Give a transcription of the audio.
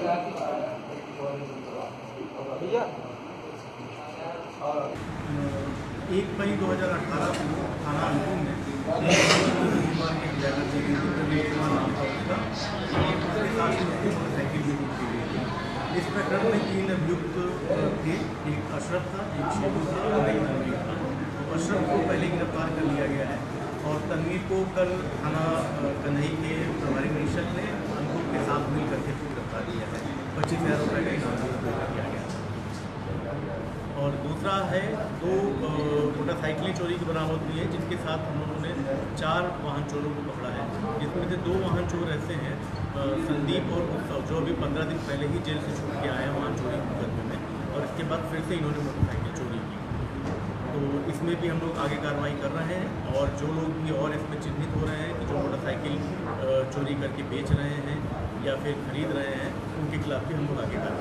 1/2018 को थाना अंकुर में परिवार की हत्या कर दी गई थी। प्रवीण कुमार नाम था उसका, और उसके साथ ही उसकी मोटरसाइकिल भी लूट ली गई थी। इस प्रकरण में 3 अभियुक्त थे, एक अशरफ था, एक शेखू था और एक तनवीर था। अशरफ को पहले गिरफ्तार कर लिया गया है और तनवीर को कल थाना कन्हई के प्रभारी निरीक्षक ने अंकुर के साथ मिल करके गिरफ्तार किया है। 25,000 रुपये का इनाम दिया गया है। और दूसरा है 2 मोटरसाइकिलें चोरी की बरामद हुई है, जिनके साथ हम लोगों ने 4 वाहन चोरों को पकड़ा है, जिसमें से 2 वाहन चोर ऐसे हैं संदीप और उत्सव, जो अभी 15 दिन पहले ही जेल से छूट के आए हैं वाहन चोरी मुकदमे में, और इसके बाद फिर से इन्होंने मोटरसाइकिल चोरी की। तो इसमें भी हम लोग आगे कार्रवाई कर रहे हैं, और जो लोग भी और इसमें चिन्हित हो रहे हैं कि जो मोटरसाइकिल चोरी करके बेच रहे हैं या फिर खरीद रहे हैं, उनके खिलाफ भी हम लोग आगे कार्रवाई